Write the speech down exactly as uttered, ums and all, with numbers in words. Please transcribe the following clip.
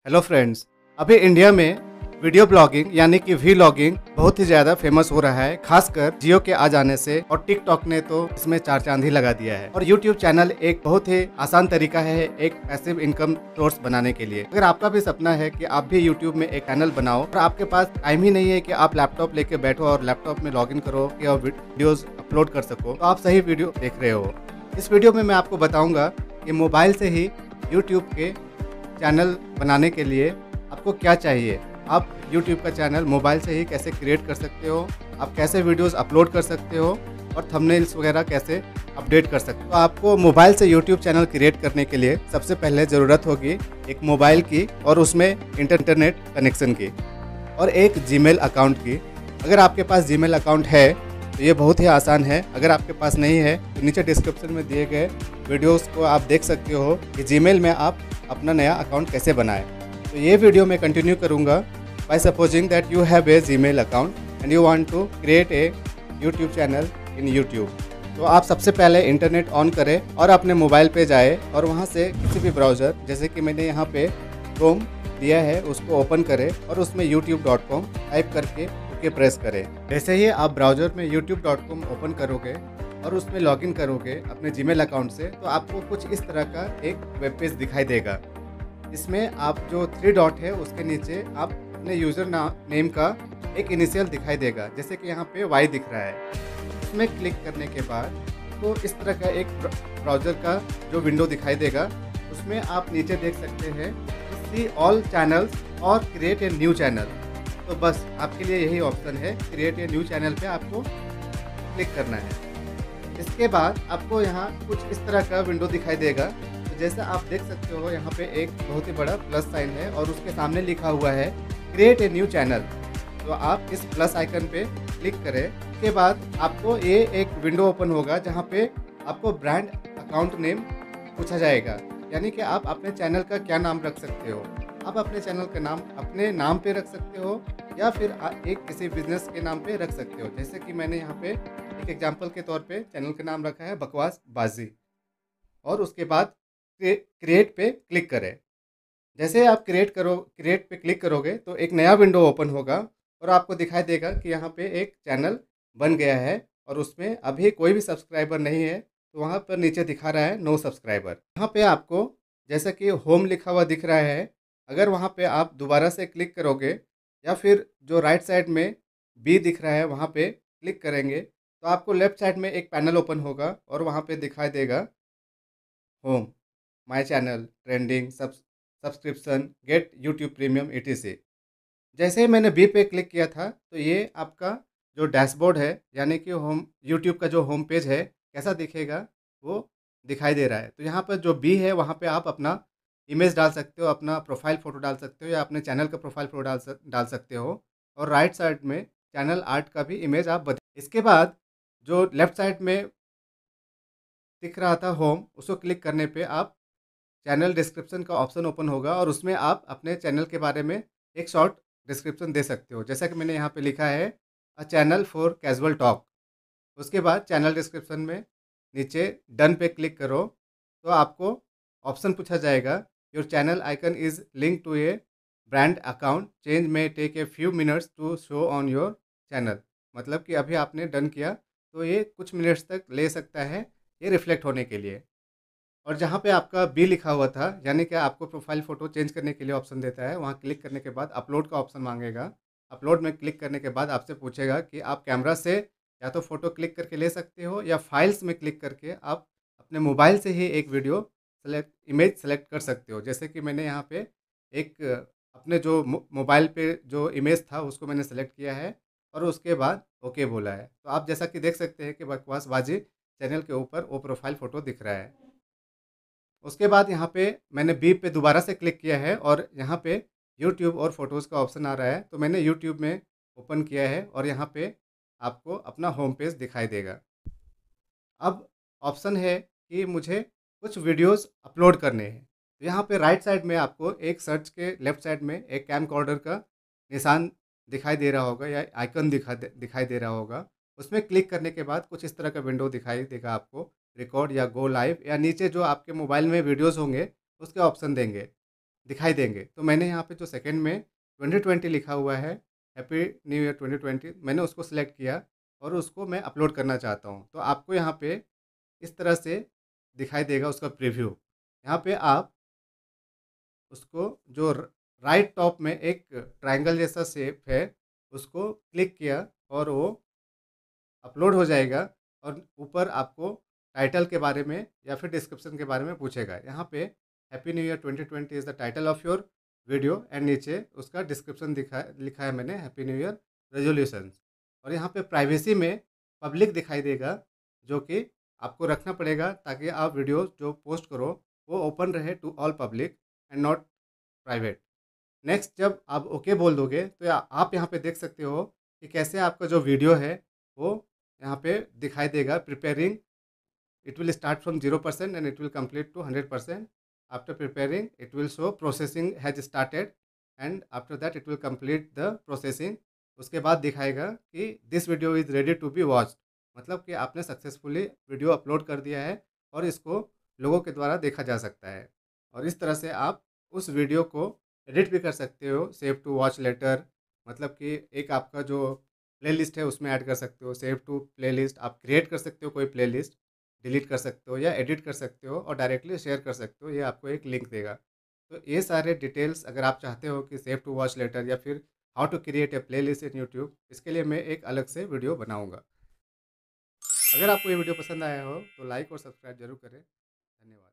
Hello friends, अभी India में video blogging यानी कि वीलॉगिंग बहुत ही ज़्यादा फेमस हो रहा है, खासकर जियो के आ जाने से। और टिकटॉक ने तो इसमें चार चांद ही लगा दिया है। और यूट्यूब चैनल एक बहुत ही आसान तरीका है एक पैसिव इनकम सोर्स बनाने के लिए। अगर आपका भी सपना है कि आप भी यूट्यूब में एक चैनल बनाओ और आपके पास टाइम ही नहीं है कि आप लैपटॉप लेके बैठो और लैपटॉप में लॉगिन करो कि और वीडियोज अपलोड कर सको, तो आप सही वीडियो देख रहे हो। इस वीडियो में मैं आपको बताऊंगा कि मोबाइल से ही यूट्यूब के चैनल बनाने के लिए आपको क्या चाहिए। आप यूट्यूब का चैनल मोबाइल से ही कैसे क्रिएट कर सकते हो, आप कैसे वीडियोस अपलोड कर सकते हो और थंबनेल्स वगैरह कैसे अपडेट कर सकते हो। तो आपको मोबाइल से यूट्यूब चैनल क्रिएट करने के लिए सबसे पहले ज़रूरत होगी एक मोबाइल की और उसमें इंटरनेट कनेक्शन की और एक जीमेल अकाउंट की। अगर आपके पास जीमेल अकाउंट है तो ये बहुत ही आसान है। अगर आपके पास नहीं है तो नीचे डिस्क्रिप्शन में दिए गए वीडियोस को आप देख सकते हो कि जीमेल में आप अपना नया अकाउंट कैसे बनाएं। तो ये वीडियो मैं कंटिन्यू करूंगा by supposing that you have a Gmail account and you want to create a YouTube channel in YouTube. तो आप सबसे पहले इंटरनेट ऑन करें और अपने मोबाइल पे जाए और वहाँ से किसी भी ब्राउज़र, जैसे कि मैंने यहाँ पे क्रोम दिया है, उसको ओपन करें और उसमें यूट्यूब डॉट कॉम टाइप करके ओके प्रेस करें। जैसे ही आप ब्राउज़र में यूट्यूब डॉट कॉम ओपन करोगे और उसमें लॉगिन करोगे अपने जीमेल अकाउंट से, तो आपको कुछ इस तरह का एक वेब पेज दिखाई देगा। इसमें आप जो थ्री डॉट है उसके नीचे आप अपने यूज़र नेम का एक इनिशियल दिखाई देगा, जैसे कि यहाँ पे वाई दिख रहा है। इसमें क्लिक करने के बाद तो इस तरह का एक ब्राउज़र का जो विंडो दिखाई देगा, उसमें आप नीचे देख सकते हैं सी ऑल चैनल्स और क्रिएट ए न्यू चैनल। तो बस आपके लिए यही ऑप्शन है, क्रिएट ए न्यू चैनल पे आपको क्लिक करना है। इसके बाद आपको यहाँ कुछ इस तरह का विंडो दिखाई देगा। तो जैसा आप देख सकते हो यहाँ पे एक बहुत ही बड़ा प्लस साइन है और उसके सामने लिखा हुआ है क्रिएट ए न्यू चैनल। तो आप इस प्लस आइकन पे क्लिक करें। उसके बाद आपको ये एक विंडो ओपन होगा जहाँ पे आपको ब्रांड अकाउंट नेम पूछा जाएगा, यानी कि आप अपने चैनल का क्या नाम रख सकते हो। आप अपने चैनल का नाम अपने नाम पे रख सकते हो या फिर एक किसी बिजनेस के नाम पे रख सकते हो। जैसे कि मैंने यहाँ पे एक एग्जांपल के तौर पे चैनल का नाम रखा है बकवास बाजी। और उसके बाद क्रिएट पे क्लिक करें। जैसे आप क्रिएट करो क्रिएट पे क्लिक करोगे तो एक नया विंडो ओपन होगा और आपको दिखाई देगा कि यहाँ पे एक चैनल बन गया है और उसमें अभी कोई भी सब्सक्राइबर नहीं है। तो वहाँ पर नीचे दिखा रहा है नो सब्सक्राइबर। यहाँ पे आपको जैसा कि होम लिखा हुआ दिख रहा है, अगर वहाँ पे आप दोबारा से क्लिक करोगे या फिर जो राइट साइड में बी दिख रहा है वहाँ पे क्लिक करेंगे तो आपको लेफ्ट साइड में एक पैनल ओपन होगा और वहाँ पे दिखाई देगा home, my channel, trending, subscription, get YouTube premium etc. जैसे ही मैंने बी पे क्लिक किया था तो ये आपका जो डैशबोर्ड है यानी कि होम यूट्यूब का जो होम पेज है कैसा दिखेगा वो दिखाई दे रहा है। तो यहाँ पर जो बी है वहाँ पे आप अपना इमेज डाल सकते हो, अपना प्रोफाइल फ़ोटो डाल सकते हो या अपने चैनल का प्रोफाइल फ़ोटो डाल सक डाल सकते हो। और राइट साइड में चैनल आर्ट का भी इमेज आप बदल। इसके बाद जो लेफ़्ट साइड में दिख रहा था होम, उसको क्लिक करने पे आप चैनल डिस्क्रिप्शन का ऑप्शन ओपन होगा और उसमें आप अपने चैनल के बारे में एक शॉर्ट डिस्क्रिप्शन दे सकते हो। जैसा कि मैंने यहाँ पे लिखा है a channel for casual talk. उसके बाद चैनल डिस्क्रिप्शन में नीचे डन पे क्लिक करो तो आपको ऑप्शन पूछा जाएगा your channel icon is link to a brand account, change may take a few minutes to show on your channel. मतलब कि अभी आपने डन किया तो ये कुछ मिनट्स तक ले सकता है ये रिफ्लेक्ट होने के लिए। और जहाँ पे आपका बी लिखा हुआ था यानी कि आपको प्रोफाइल फ़ोटो चेंज करने के लिए ऑप्शन देता है, वहाँ क्लिक करने के बाद अपलोड का ऑप्शन मांगेगा। अपलोड में क्लिक करने के बाद आपसे पूछेगा कि आप कैमरा से या तो फ़ोटो क्लिक करके ले सकते हो या फाइल्स में क्लिक करके आप अपने मोबाइल से ही एक वीडियो सेलेक्ट इमेज सेलेक्ट कर सकते हो। जैसे कि मैंने यहाँ पे एक अपने जो मोबाइल पे जो इमेज था उसको मैंने सेलेक्ट किया है और उसके बाद ओके बोला है। तो आप जैसा कि देख सकते हैं कि बकवास बाजी चैनल के ऊपर वो प्रोफाइल फ़ोटो दिख रहा है। उसके बाद यहाँ पे मैंने बी पे दोबारा से क्लिक किया है और यहाँ पे यूट्यूब और फोटोज़ का ऑप्शन आ रहा है। तो मैंने यूट्यूब में ओपन किया है और यहाँ पे आपको अपना होम पेज दिखाई देगा। अब ऑप्शन है कि मुझे कुछ वीडियोस अपलोड करने हैं। तो यहाँ पे राइट साइड में आपको एक सर्च के लेफ्ट साइड में एक कैमकॉर्डर का निशान दिखाई दे रहा होगा या आइकन दिखा दे, दिखाई दे रहा होगा। उसमें क्लिक करने के बाद कुछ इस तरह का विंडो दिखाई देगा आपको, रिकॉर्ड या गो लाइव, या नीचे जो आपके मोबाइल में वीडियोस होंगे उसके ऑप्शन देंगे। दिखाई देंगे। तो मैंने यहाँ पे जो सेकंड में ट्वेंटी ट्वेंटी लिखा हुआ है, happy new year twenty twenty, मैंने उसको सिलेक्ट किया और उसको मैं अपलोड करना चाहता हूँ। तो आपको यहाँ पे इस तरह से दिखाई देगा उसका प्रीव्यू। यहाँ पे आप उसको जो र राइट टॉप में एक ट्रायंगल जैसा शेप है, उसको क्लिक किया और वो अपलोड हो जाएगा और ऊपर आपको टाइटल के बारे में या फिर डिस्क्रिप्शन के बारे में पूछेगा। यहाँ पे happy new year twenty twenty is the title of your video and नीचे उसका डिस्क्रिप्शन दिखा लिखा है मैंने हैप्पी न्यू ईयर रेजोल्यूशंस। और यहाँ पे प्राइवेसी में पब्लिक दिखाई देगा, जो कि आपको रखना पड़ेगा ताकि आप वीडियो जो पोस्ट करो वो ओपन रहे to all public and not private. Next जब आप ओके बोल दोगे तो या आप यहाँ पे देख सकते हो कि कैसे आपका जो वीडियो है वो यहाँ पे दिखाई देगा। Preparing, it will start from zero percent and it will complete to one hundred percent. After preparing, it will show processing has started and after that it will complete the processing. उसके बाद दिखाएगा कि this video is ready to be watched, मतलब कि आपने successfully video upload कर दिया है और इसको लोगों के द्वारा देखा जा सकता है। और इस तरह से आप उस वीडियो को एडिट भी कर सकते हो, सेव टू वॉच लेटर, मतलब कि एक आपका जो प्लेलिस्ट है उसमें ऐड कर सकते हो। सेव टू प्लेलिस्ट आप क्रिएट कर सकते हो, कोई प्लेलिस्ट डिलीट कर सकते हो या एडिट कर सकते हो और डायरेक्टली शेयर कर सकते हो। ये आपको एक लिंक देगा। तो ये सारे डिटेल्स अगर आप चाहते हो कि सेव टू वॉच लेटर या फिर how to create a playlist in YouTube, इसके लिए मैं एक अलग से वीडियो बनाऊंगा। अगर आपको ये वीडियो पसंद आया हो तो लाइक और सब्सक्राइब जरूर करें। धन्यवाद।